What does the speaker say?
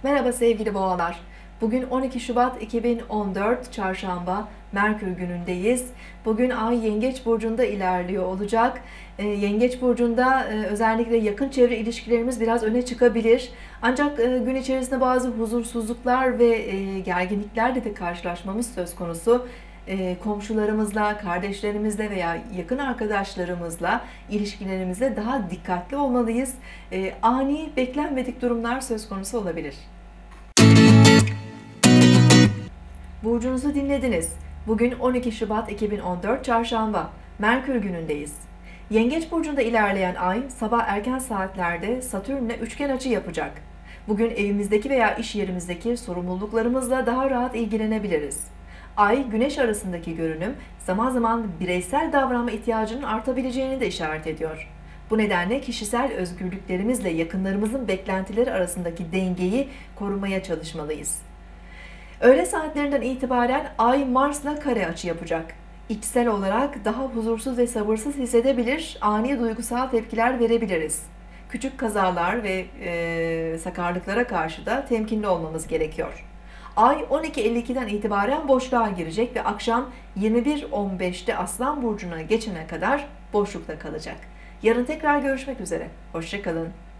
Merhaba sevgili boğalar. Bugün 12 Şubat 2014 Çarşamba, Merkür günündeyiz. Bugün Ay Yengeç Burcu'nda ilerliyor olacak. Yengeç Burcu'nda özellikle yakın çevre ilişkilerimiz biraz öne çıkabilir. Ancak gün içerisinde bazı huzursuzluklar ve gerginliklerle de karşılaşmamız söz konusu. Komşularımızla, kardeşlerimizle veya yakın arkadaşlarımızla ilişkilerimizde daha dikkatli olmalıyız. Ani, beklenmedik durumlar söz konusu olabilir. Burcunuzu dinlediniz. Bugün 12 Şubat 2014 Çarşamba, Merkür günündeyiz. Yengeç Burcu'nda ilerleyen Ay, sabah erken saatlerde Satürn'le üçgen açı yapacak. Bugün evimizdeki veya iş yerimizdeki sorumluluklarımızla daha rahat ilgilenebiliriz. Ay, Güneş arasındaki görünüm zaman zaman bireysel davranma ihtiyacının artabileceğini de işaret ediyor. Bu nedenle kişisel özgürlüklerimizle yakınlarımızın beklentileri arasındaki dengeyi korumaya çalışmalıyız. Öğle saatlerinden itibaren Ay Mars'la kare açı yapacak. İçsel olarak daha huzursuz ve sabırsız hissedebilir, ani duygusal tepkiler verebiliriz. Küçük kazalar ve sakarlıklara karşı da temkinli olmamız gerekiyor. Ay 12.52'den itibaren boşluğa girecek ve akşam 21.15'te Aslan Burcu'na geçene kadar boşlukta kalacak. Yarın tekrar görüşmek üzere. Hoşça kalın.